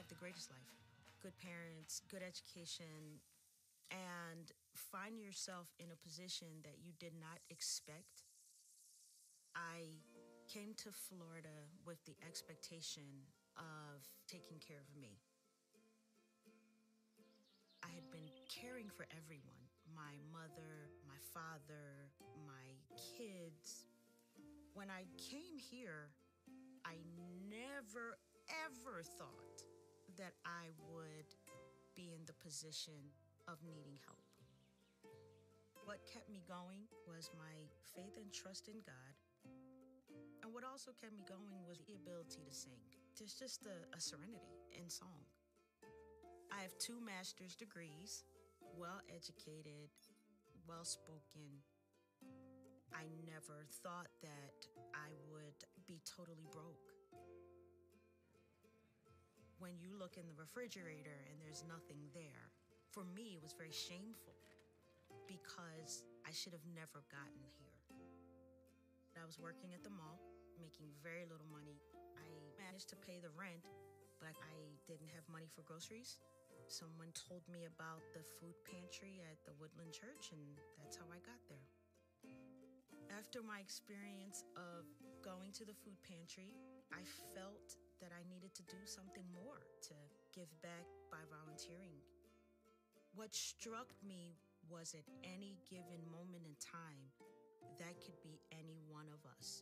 the greatest life. Good parents, good education, and find yourself in a position that you did not expect. I came to Florida with the expectation of taking care of me. I had been caring for everyone, my mother, my father, my kids. When I came here, I never, ever thought that I would be in the position of needing help. What kept me going was my faith and trust in God. And what also kept me going was the ability to sing. There's just a serenity in song. I have 2 master's degrees, well educated, well spoken. I never thought that I would be totally broke. When you look in the refrigerator and there's nothing there, for me, it was very shameful because I should have never gotten here. I was working at the mall, making very little money. I managed to pay the rent, but I didn't have money for groceries. Someone told me about the food pantry at the Woodland Church, and that's how I got there. After my experience of going to the food pantry, I felt that I needed to do something more to give back by volunteering. What struck me was at any given moment in time, that could be any one of us.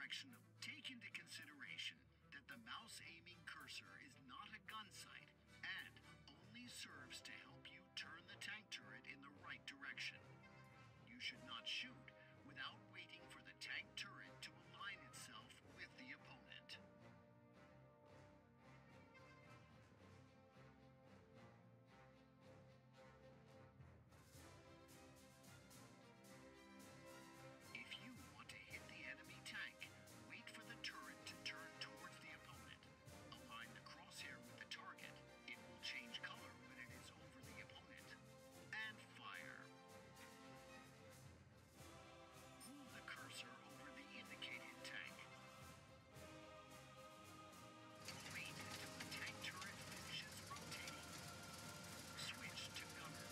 direction of. Take into consideration that the mouse aiming cursor is not a gun sight and only serves to help you turn the tank turret in the right direction. You should not shoot without waiting for the tank turret to align itself with the opponent. If you want to hit the enemy tank, wait for the turret to turn towards the opponent. Align the crosshair with the target. It will change color when it is over the opponent. And fire. Move the cursor over the indicated tank. Wait until the tank turret finishes rotating. Switch to gunner.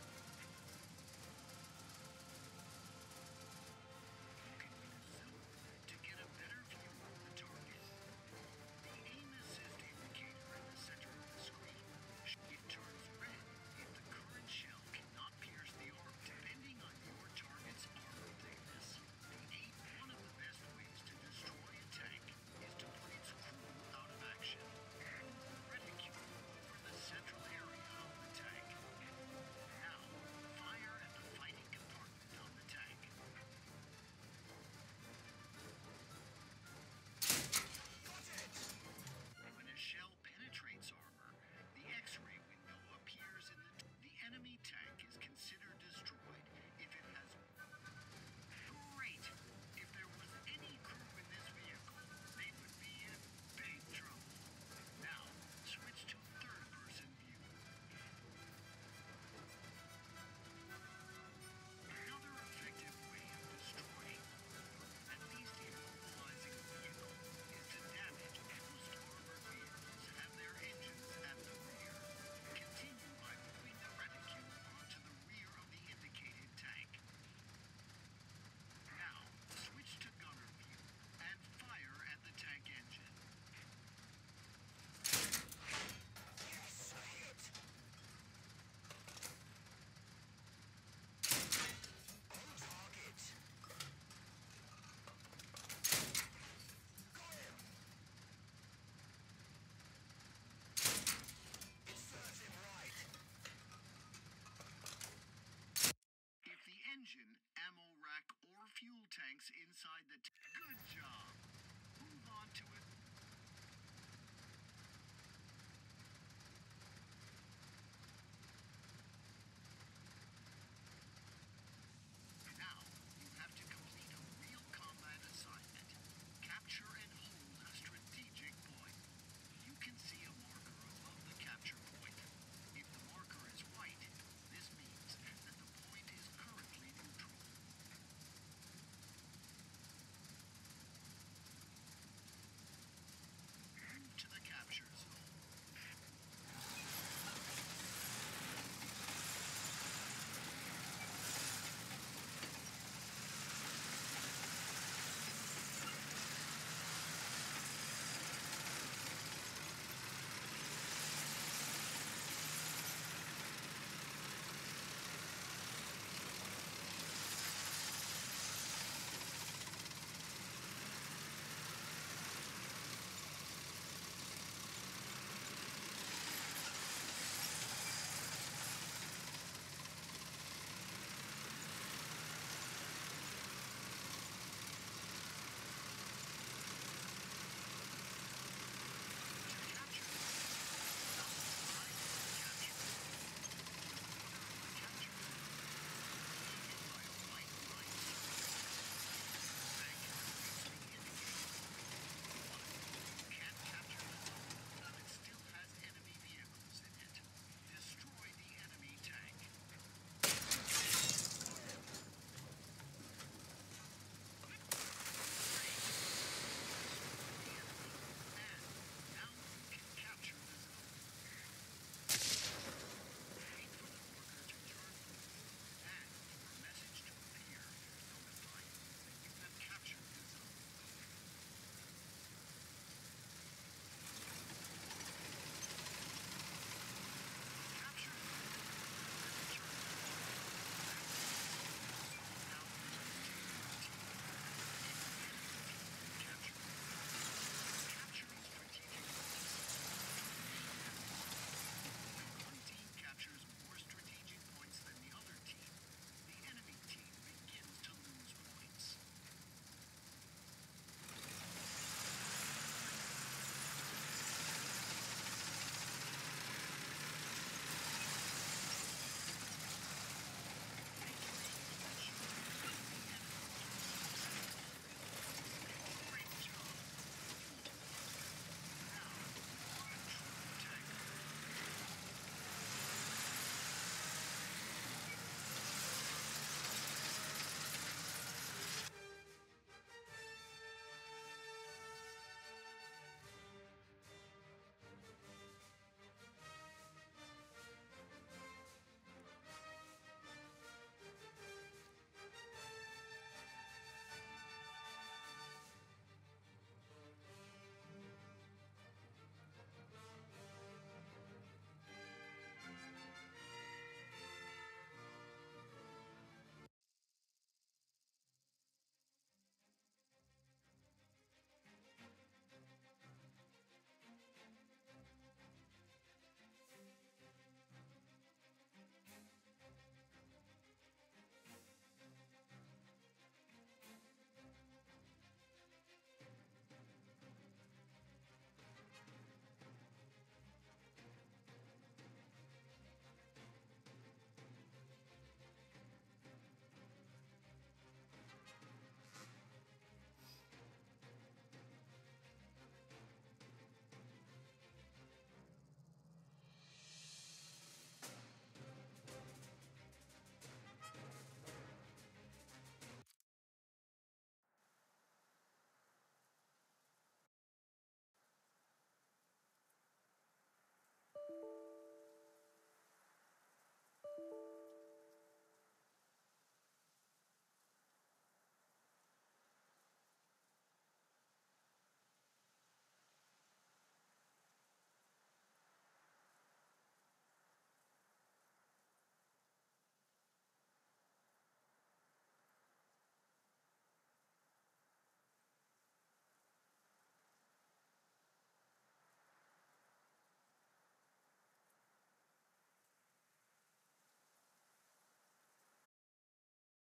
You can use zoom to get a better view of the target. The aim assist indicator in the center of the screen. It turns red if the current shell cannot pierce the armor. Depending on your target's armor thickness, one of the best ways to destroy a tank is to put its crew out of action. Move the reticule over the central area of the tank. Now, fire at the fighting compartment on the tank. Got it! When a shell penetrates armor, the X-ray window appears in the enemy tank is considered destroyed if it has. Great! If there was any crew in this vehicle, they would be in big trouble. Now, switch to third-person view. Another effective way of destroying, at least immobilizing a vehicle, is to damage most armored vehicles and their engines at the rear. Continue by moving the reticule onto the rear of the indicated tank. Now, switch to gunner view and fire at the tank engine. Yes, a hit! On target! Got him! It serves him right. If the engine, ammo rack, or fuel tanks inside the good job. Move on to a